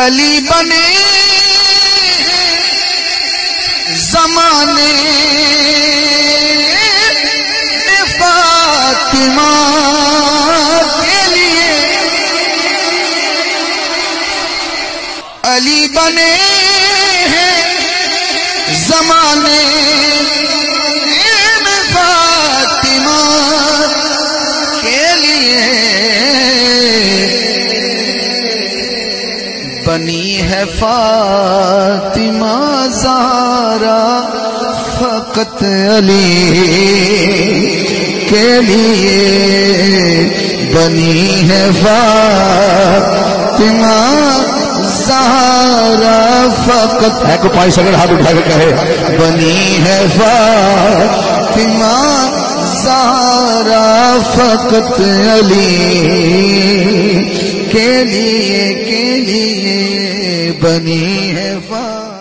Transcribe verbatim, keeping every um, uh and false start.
علی بنے زمانے میں فاطمہ کے لیے، علی بنے ہیں زمانے میں فاطمہ کے لیے، بنی ہے فاطمہ زہرا فقط علی کے لیے، بنی ہے فاطمہ زہرا فقط، ہے کو پانچ سیکنڈ ہاتھ اٹھا کے کہے، بنی ہے فاطمہ زہرا فقط علی کے لیے، کے لیے بنی ہے فاطمہ